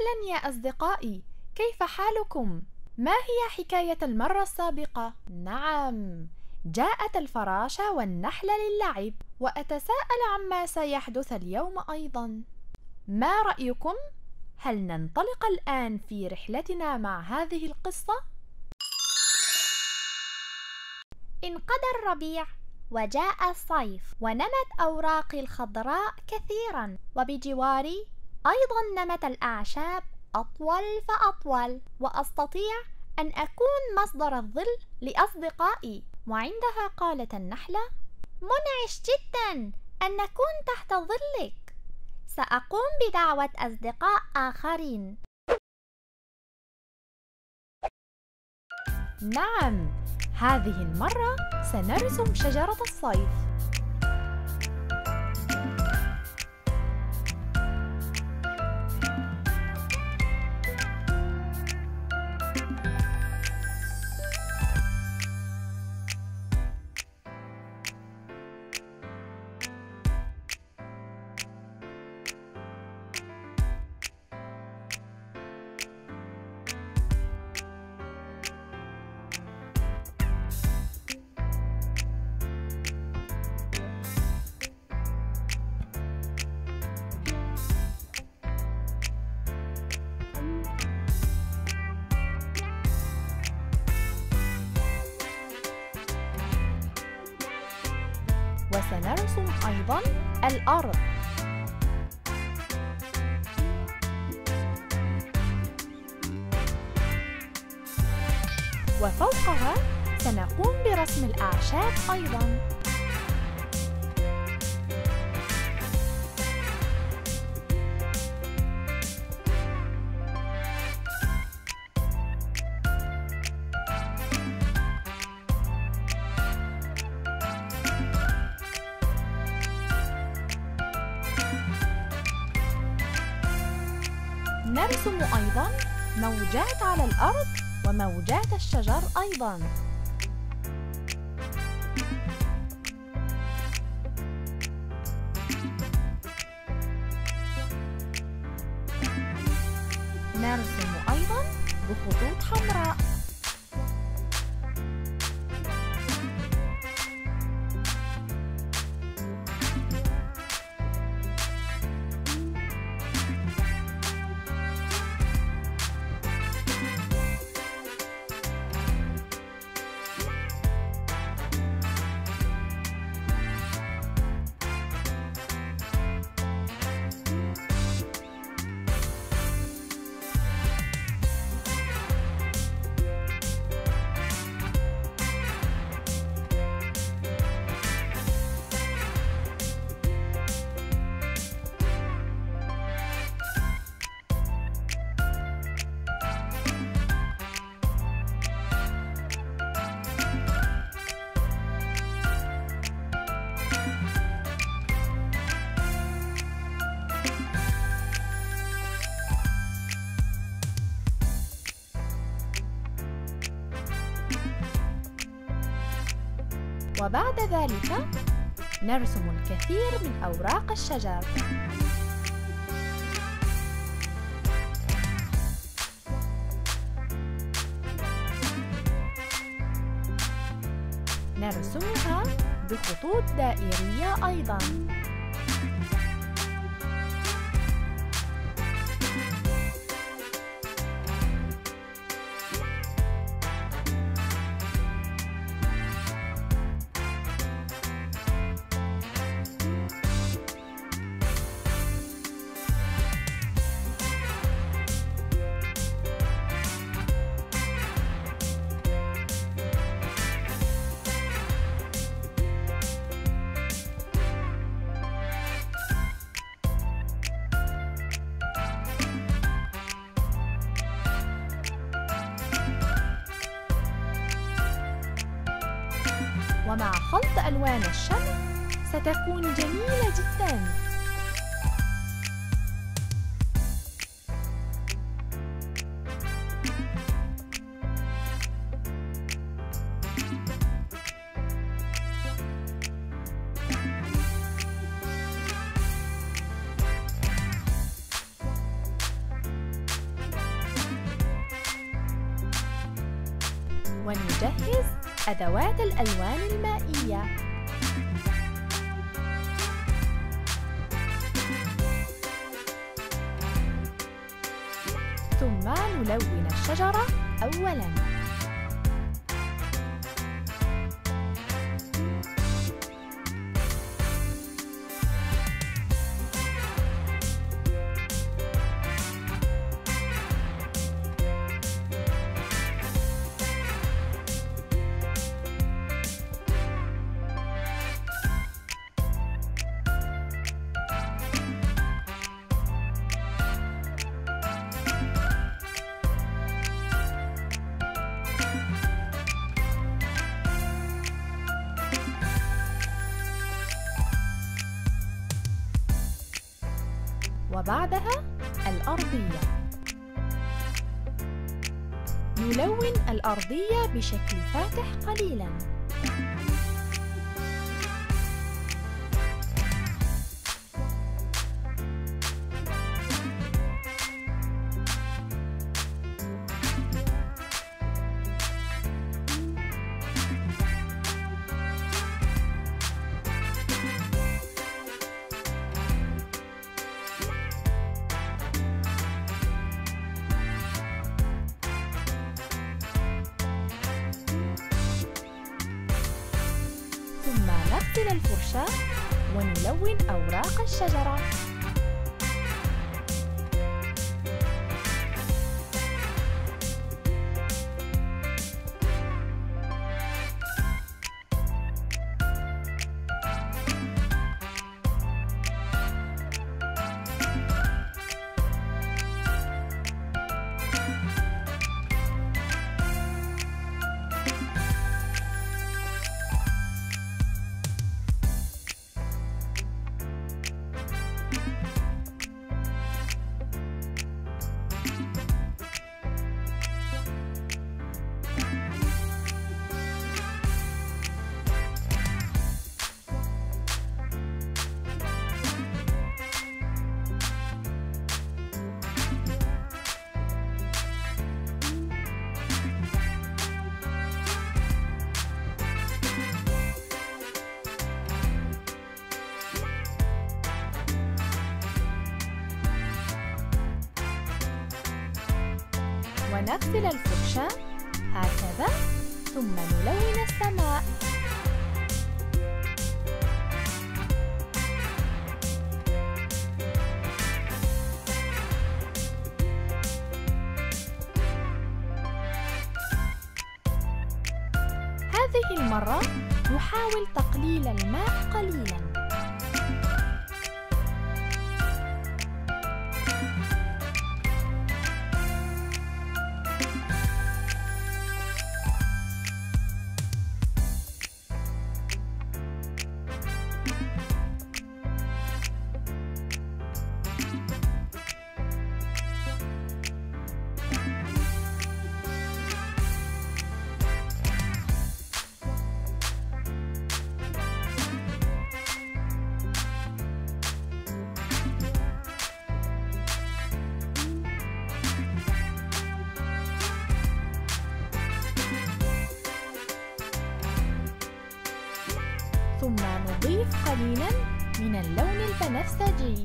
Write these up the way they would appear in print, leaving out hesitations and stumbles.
أهلاً يا أصدقائي، كيف حالكم؟ ما هي حكاية المرة السابقة؟ نعم، جاءت الفراشة والنحل للعب، وأتساءل عما سيحدث اليوم أيضاً. ما رأيكم؟ هل ننطلق الآن في رحلتنا مع هذه القصة؟ انقضى الربيع وجاء الصيف، ونمت أوراقي الخضراء كثيرا، وبجواري أيضا نمت الأعشاب أطول فأطول، وأستطيع أن أكون مصدر الظل لأصدقائي. وعندها قالت النحلة: منعش جدا أن نكون تحت ظلك، سأقوم بدعوة أصدقاء آخرين. نعم، هذه المرة سنرسم شجرة الصيف. وسنرسم أيضاً الأرض. وفوقها سنقوم برسم الأعشاب أيضاً. نرسم أيضاً موجات على الأرض وموجات الشجر أيضاً. نرسم أيضاً بخطوط حمراء. وبعد ذلك نرسم الكثير من أوراق الشجر. نرسمها بخطوط دائرية أيضاً. ومع خلط ألوان الشمع ستكون جميلة جداً. أدوات الألوان المائية. ثم نلون الشجرة أولاً. وبعدها الأرضية. نلون الأرضية بشكل فاتح قليلاً. ثم نغسل الفرشاة ونلون أوراق الشجرة. ونغسل الفرشاة هكذا، ثم نلون السماء. هذه المرة نحاول تقليل الماء قليلاً. ثم نضيف قليلاً من اللون البنفسجي.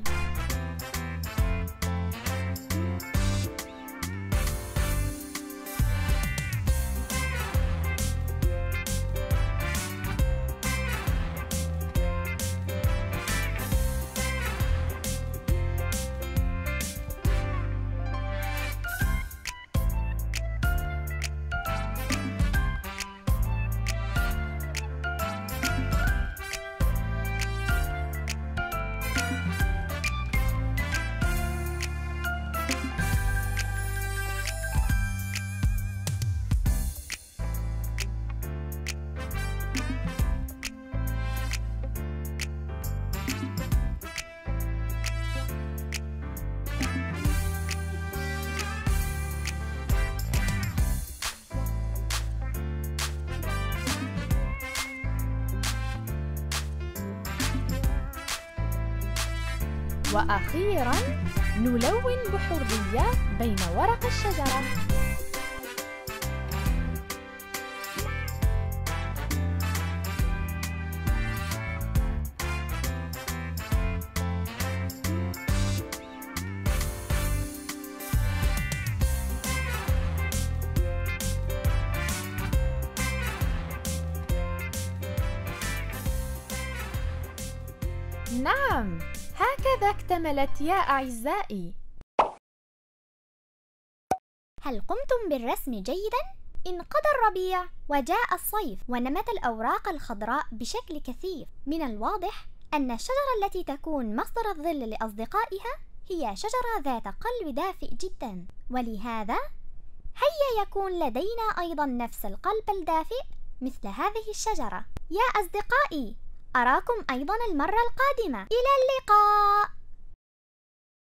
وأخيراً نلون بحرية بين ورق الشجرة. نعم، هكذا اكتملت يا أعزائي. هل قمتم بالرسم جيداً؟ انقضى الربيع وجاء الصيف ونمت الأوراق الخضراء بشكل كثيف. من الواضح أن الشجرة التي تكون مصدر الظل لأصدقائها هي شجرة ذات قلب دافئ جداً، ولهذا هيا يكون لدينا أيضاً نفس القلب الدافئ مثل هذه الشجرة. يا أصدقائي، أراكم أيضاً المرة القادمة. إلى اللقاء.